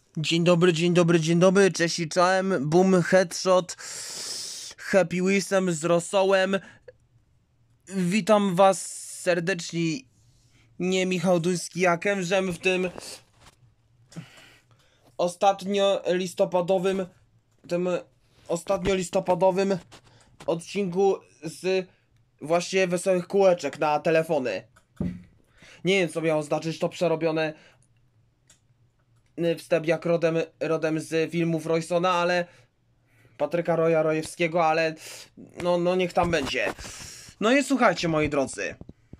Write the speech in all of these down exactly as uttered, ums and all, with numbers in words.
Dzień dobry, dzień dobry, dzień dobry, cześć i czołem, boom, headshot, happy wisem z rosołem. Witam was serdecznie, nie Michał Duński, jakem, żem w tym ostatnio listopadowym, tym ostatnio listopadowym odcinku z właśnie Wesołych Kółeczek na telefony. Nie wiem, co miało znaczyć to przerobione wstęp jak rodem, rodem z filmów Roysona, ale Patryka Roya Rojewskiego, ale no, no niech tam będzie. No i słuchajcie, moi drodzy.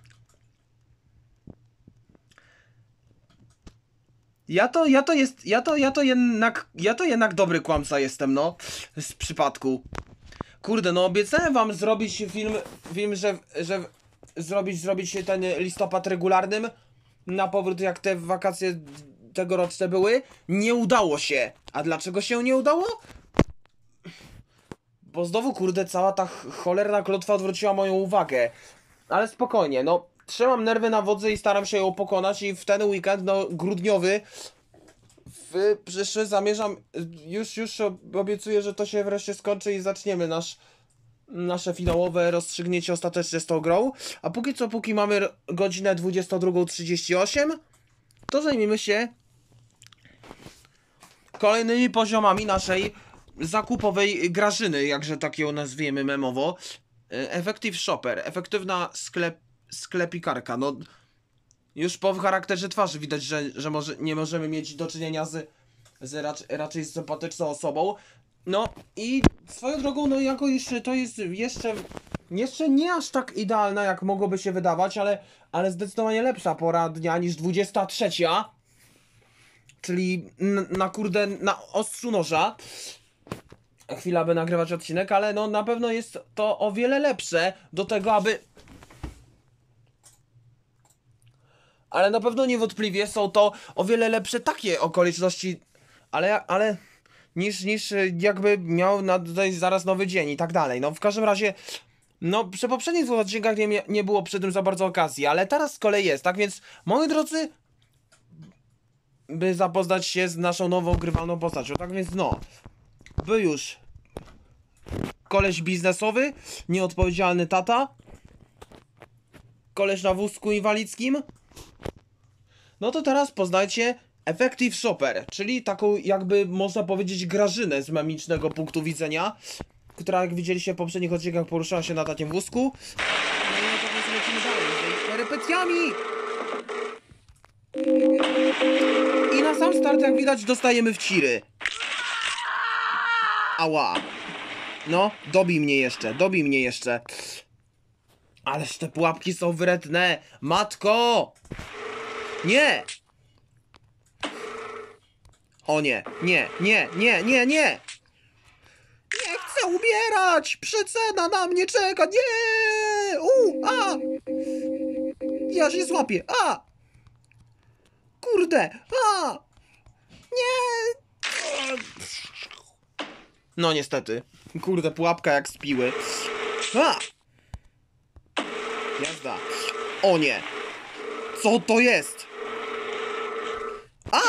Ja to, ja to jest, ja to, ja to jednak, ja to jednak dobry kłamca jestem, no, z przypadku. Kurde, no obiecałem wam zrobić film, film, że, że zrobić, zrobić ten listopad regularnym na powrót, jak te wakacje tegoroczne były. Nie udało się. A dlaczego się nie udało? Bo znowu, kurde, cała ta cholerna klątwa odwróciła moją uwagę. Ale spokojnie, no, trzymam nerwy na wodzy i staram się ją pokonać i w ten weekend, no, grudniowy, w przyszły zamierzam, już, już obiecuję, że to się wreszcie skończy i zaczniemy nasz, nasze finałowe rozstrzygnięcie ostatecznie z tą grą. A póki co, póki mamy godzinę dwudziestą drugą trzydzieści osiem, to zajmiemy się kolejnymi poziomami naszej zakupowej Grażyny, jakże tak ją nazwiemy memowo. Effective Shopper, efektywna sklep, sklepikarka. No, już po charakterze twarzy widać, że, że może, nie możemy mieć do czynienia z, z rac, raczej z sympatyczną osobą. No i swoją drogą, no jako jeszcze to jest jeszcze, jeszcze nie aż tak idealna, jak mogłoby się wydawać, ale, ale zdecydowanie lepsza pora dnia niż dwudziesta trzecia. Czyli na kurde, na ostrzu noża. Chwila, by nagrywać odcinek, ale no na pewno jest to o wiele lepsze do tego, aby... Ale na pewno niewątpliwie są to o wiele lepsze takie okoliczności, ale, ale niż, niż jakby miał nadejść zaraz nowy dzień i tak dalej. No w każdym razie, no przy poprzednich dwóch odcinkach nie, nie było przy tym za bardzo okazji, ale teraz z kolei jest, tak więc moi drodzy, by zapoznać się z naszą nową grywalną postacią, tak więc no, by już koleś biznesowy, nieodpowiedzialny tata, koleś na wózku inwalidzkim. No to teraz poznajcie Effective Shopper, czyli taką jakby można powiedzieć Grażynę z memicznego punktu widzenia, która jak widzieliście w poprzednich odcinkach poruszała się na takim wózku. No i no to więc lecimy dalej z jej perypetiami! I na sam start, jak widać, dostajemy w ciry. Ała. No, dobij mnie jeszcze, dobij mnie jeszcze. Ależ te pułapki są wredne! Matko! Nie! O nie, nie, nie, nie, nie, nie! Nie chcę umierać! Przecena na mnie czeka! Nie! U, a! Ja się złapię! A! Kurde! A! Nie! No niestety. Kurde, pułapka jak z piły. A! Jazda. O nie! Co to jest? A!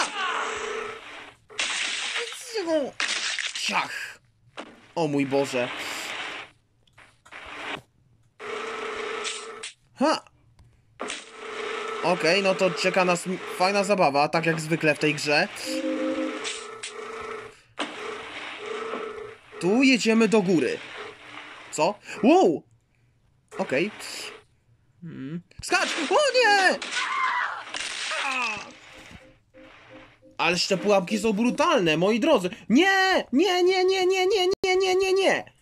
Ciach! O mój Boże. Ha! Okej, okay, no to czeka nas fajna zabawa, tak jak zwykle w tej grze. Tu jedziemy do góry. Co? Wow! Okej. Okay. Hmm. Skacz! O nie! Ależ te pułapki są brutalne, moi drodzy. Nie! Nie, nie, nie, nie, nie, nie, nie, nie, nie!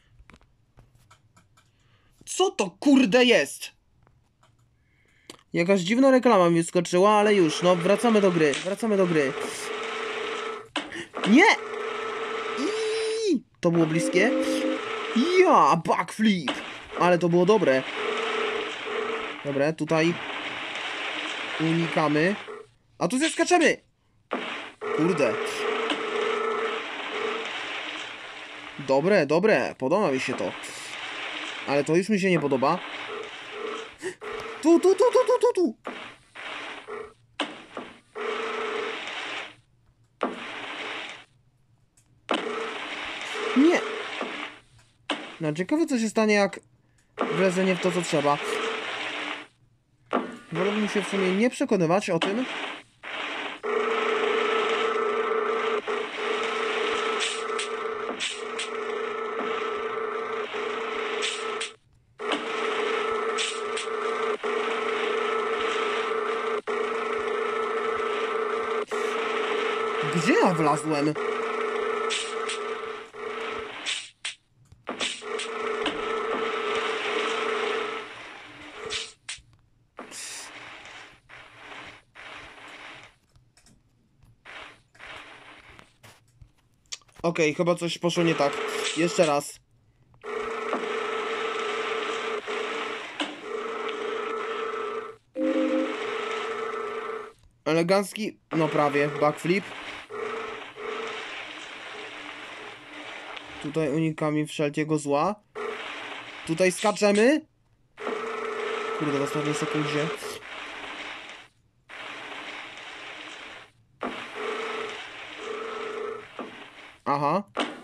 Co to kurde jest? Jakaś dziwna reklama mi skoczyła, ale już, no wracamy do gry, wracamy do gry. Nie! Iii, to było bliskie. Ja, backflip! Ale to było dobre. Dobra, tutaj unikamy. A tu zeskaczemy! Kurde. Dobre, dobre, podoba mi się to. Ale to już mi się nie podoba. Tu, tu, tu, tu, tu, tu, tu. No ciekawe co się stanie, jak wlezę nie w to co trzeba. Wolałbym się w sumie nie przekonywać o tym. Gdzie ja wlazłem? Okej, okay, chyba coś poszło nie tak. Jeszcze raz. Elegancki, no prawie, backflip. Tutaj unikamy wszelkiego zła. Tutaj skaczemy. Kurde, w ostatniej sekundzie. Aha.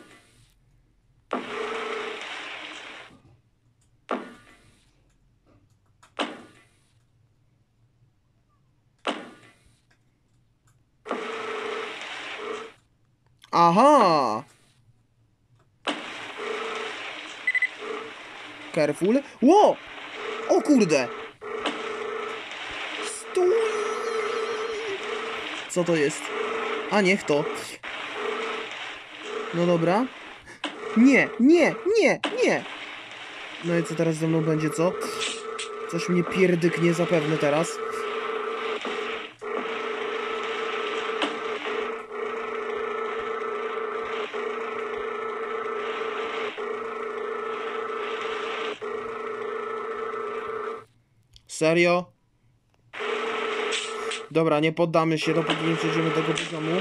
Aha! Careful. Ło! O kurde! Stój! Co to jest? A niech to. No dobra. Nie, nie, nie, nie! No i co teraz ze mną będzie, co? Coś mnie pierdyknie zapewne teraz. Serio? Dobra, nie poddamy się, dopóki nie przejdziemy tego poziomu.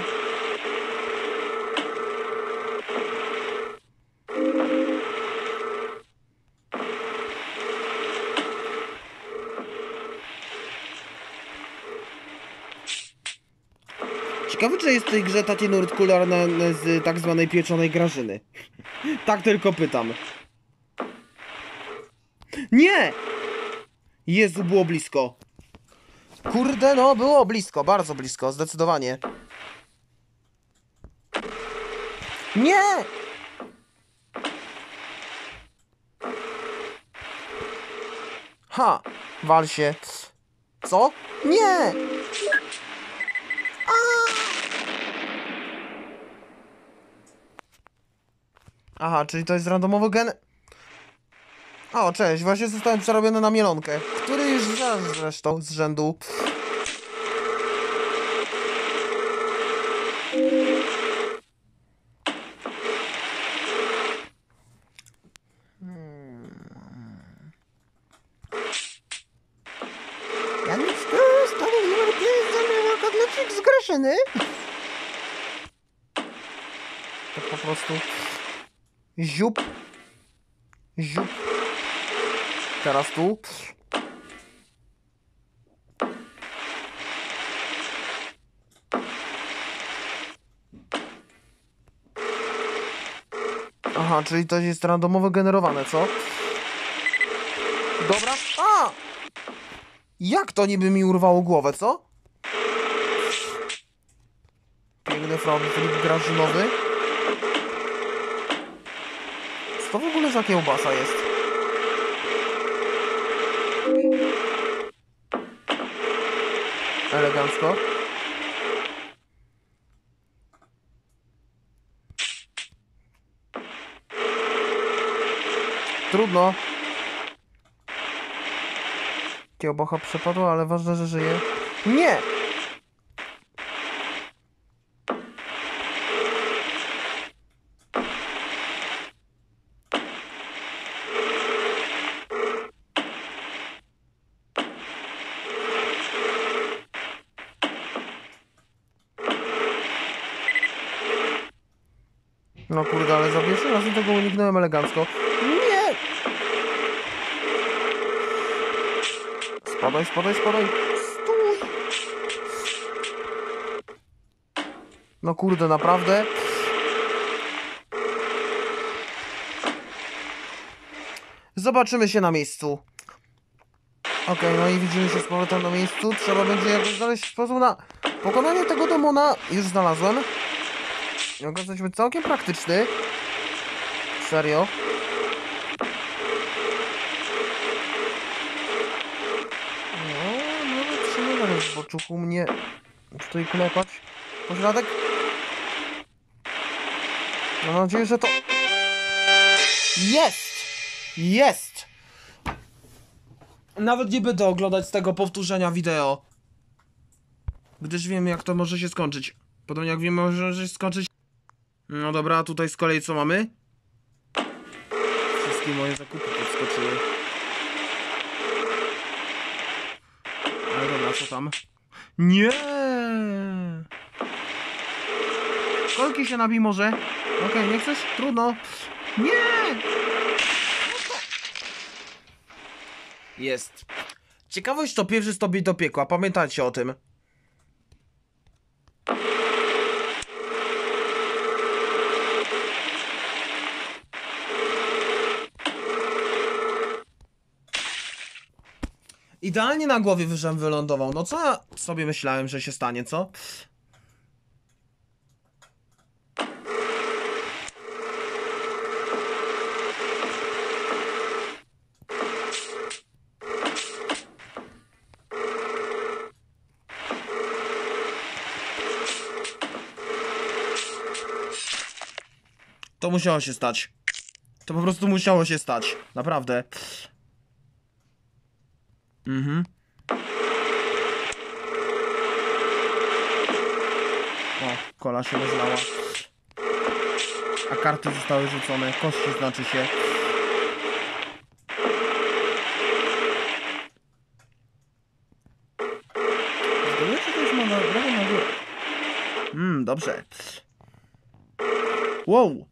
Ciekawe, czy jest w tej grze taki nurt kularny z tak zwanej pieczonej Grażyny. Tak tylko pytam. Nie! Jezu, było blisko. Kurde, no, było blisko, bardzo blisko, zdecydowanie. Nie! Ha! Wal się. Co? Nie! Aha, czyli to jest randomowy gen... O, cześć, właśnie zostałem przerobiony na mielonkę. Który już zaraz zresztą z rzędu. Ja nic tu stawiam numer pięć za kotlecik z Graszyny. To po prostu... Ziup. Ziup. Teraz tu. Aha, czyli to jest randomowo generowane, co? Dobra. A! Jak to niby mi urwało głowę, co? Piękny front flip grażynowy. Co to w ogóle za kiełbasa jest? Elegancko. Trudno. Kiełbacha przepadła, ale ważne, że żyje. Nie! No kurde, ale za pierwszym razem tego uniknąłem elegancko. Nie! Spadaj, spadaj, spadaj. Stój! No kurde, naprawdę? zobaczymy się na miejscu. Okej, okay, no i widzimy się z powrotem na miejscu. Trzeba będzie jakoś znaleźć sposób na pokonanie tego demona. Już znalazłem. I okazał się całkiem praktyczny. Serio. No, nawet się nie da w boczuchu mnie tutaj klepać. Pośladek? Mam nadzieję, że to... Jest! Jest! Nawet nie będę oglądać z tego powtórzenia wideo. Gdyż wiem, jak to może się skończyć. Podobnie jak wiem, może się skończyć... No dobra, tutaj z kolei co mamy? Wszystkie moje zakupy podskoczyły. Ale dobra, co tam? Nie! Kolki się nabij może. Okej, okay, nie chcesz? Trudno. Nie! Jest. Ciekawość to pierwszy stopień do piekła. Pamiętajcie o tym. Idealnie na głowie wyżem wylądował. No co ja sobie myślałem, że się stanie, co? To musiało się stać. To po prostu musiało się stać. Naprawdę. Mhm. O, kola się rozlała. A karty zostały rzucone. Kości znaczy się. Zdaje się, to jest na drogę na górę. Mmm, dobrze. Wow.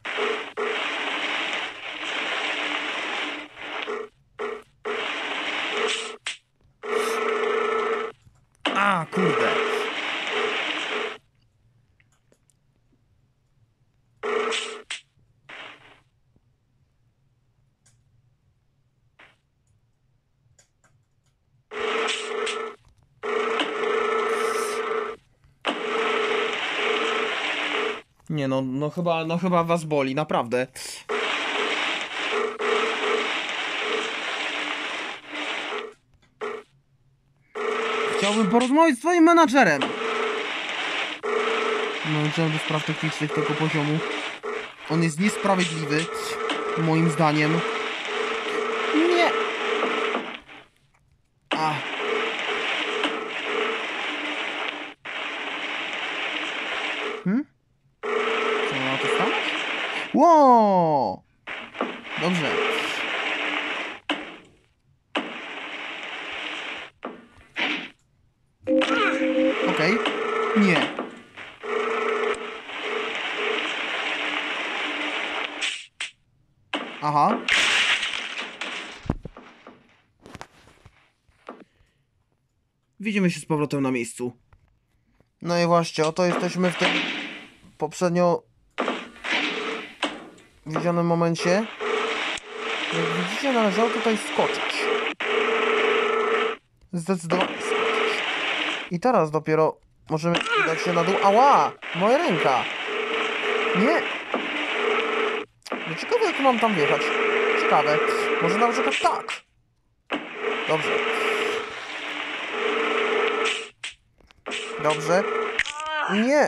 A, kurde. Nie no, no chyba, no chyba was boli, naprawdę. Chciałbym porozmawiać z twoim menadżerem. Menadżerem do spraw technicznych tego poziomu. On jest niesprawiedliwy, moim zdaniem. Nie. A. Hmm? Co ma to stanąć? Ło! Dobrze. Okej. Okay. Nie. Aha. Widzimy się z powrotem na miejscu. No i właśnie, oto jesteśmy w tym poprzednio widzianym momencie. Jak widzicie, należało tutaj skoczyć. Zdecydowanie skoczyć. I teraz dopiero możemy udać się na dół. Ała! Moja ręka! Nie! No ciekawe, jak mam tam wjechać. Ciekawe. Może na przykład tak. Dobrze. Dobrze. Nie!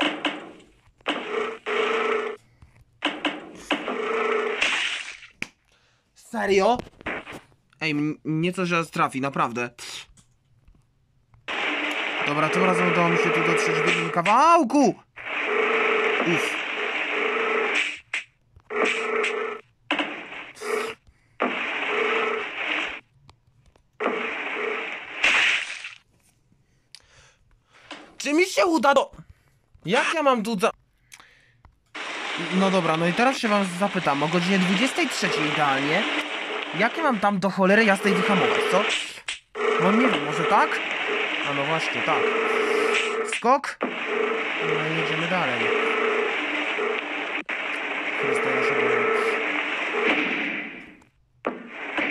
Serio? Ej, mnie coś raz trafi, naprawdę. Dobra, tym razem udało mi się tu dotrzeć w jednym kawałku! Uff. Czy mi się uda do... Jak ja mam tu za... No dobra, no i teraz się wam zapytam, o godzinie dwudziestej trzeciej idealnie, jak ja mam tam do cholery jasnej wyhamować, co? No nie wiem, może tak? A no właśnie, tak. Skok. No i jedziemy dalej. Chryste, ja się boję.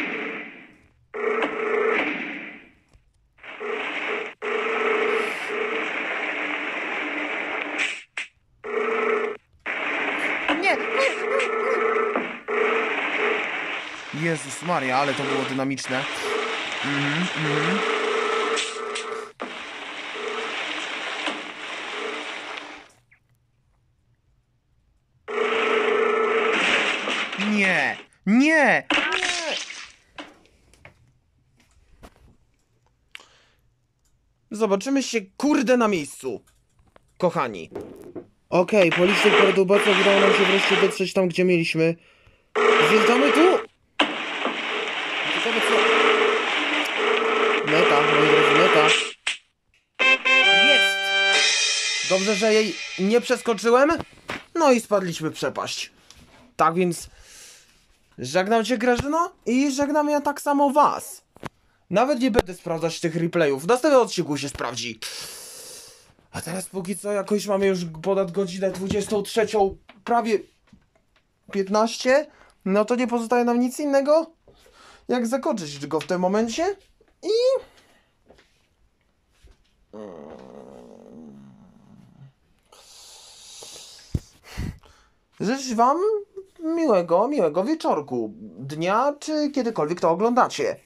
Jezus Maria, ale to było dynamiczne. Mhm, mhm. Nie! Nie! Nie! Zobaczymy się, kurde, na miejscu. Kochani. Okej, okay, po licznych perturbacjach udało nam się wreszcie dotrzeć tam, gdzie mieliśmy. Zjeżdżamy tu! Ciekawe co... Meta, moi drodzy, meta. Jest! Dobrze, że jej nie przeskoczyłem. No i spadliśmy w przepaść. Tak więc... Żegnam cię, Grażyno, i żegnam ja tak samo was. Nawet nie będę sprawdzać tych replayów. W następnym odcinku się sprawdzi. A teraz póki co jakoś mamy już ponad godzinę dwudziestą trzecią, prawie piętnaście. No to nie pozostaje nam nic innego, jak zakończyć go w tym momencie. I... Życzę wam miłego, miłego wieczorku, dnia, czy kiedykolwiek to oglądacie.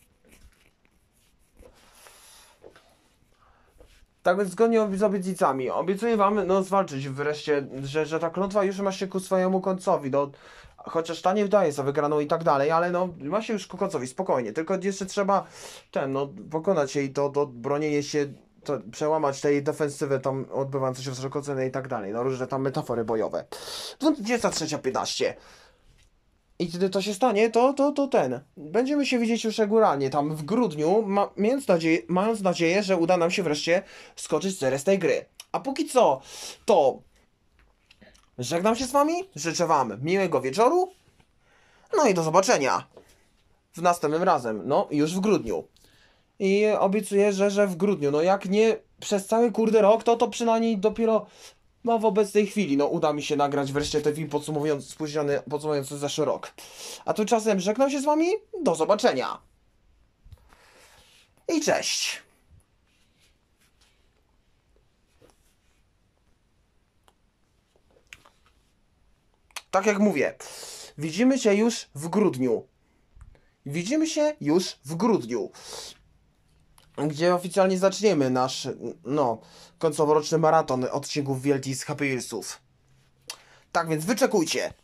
Tak więc zgodnie z obietnicami, obiecuję wam, no zwalczyć wreszcie, że, że ta klątwa już ma się ku swojemu końcowi, no, chociaż ta nie wdaje za wygraną i tak dalej, ale no, ma się już ku końcowi, spokojnie, tylko jeszcze trzeba, ten, no, pokonać jej to, to bronienie się, to, przełamać tej defensywy tam odbywające się wzrok oceny i tak dalej, no, różne tam metafory bojowe. dwudziesta trzecia piętnaście. I kiedy to się stanie, to, to, to ten. Będziemy się widzieć już regularnie tam w grudniu, ma, mając, nadzieję, mając nadzieję, że uda nam się wreszcie skoczyć z z tej gry. A póki co, to żegnam się z wami, życzę wam miłego wieczoru, no i do zobaczenia w następnym razem, no już w grudniu. I obiecuję, że, że w grudniu, no jak nie przez cały kurde rok, to to przynajmniej dopiero... No w obecnej chwili, no uda mi się nagrać wreszcie ten film podsumowujący, spóźniony, podsumowujący zeszły rok. A tymczasem żegnam się z wami, do zobaczenia. I cześć. Tak jak mówię, widzimy się już w grudniu. Widzimy się już w grudniu. Gdzie oficjalnie zaczniemy nasz, no, końcoworoczny maraton odcinków Wielkich z Happy Wheelsów. Tak więc wyczekujcie.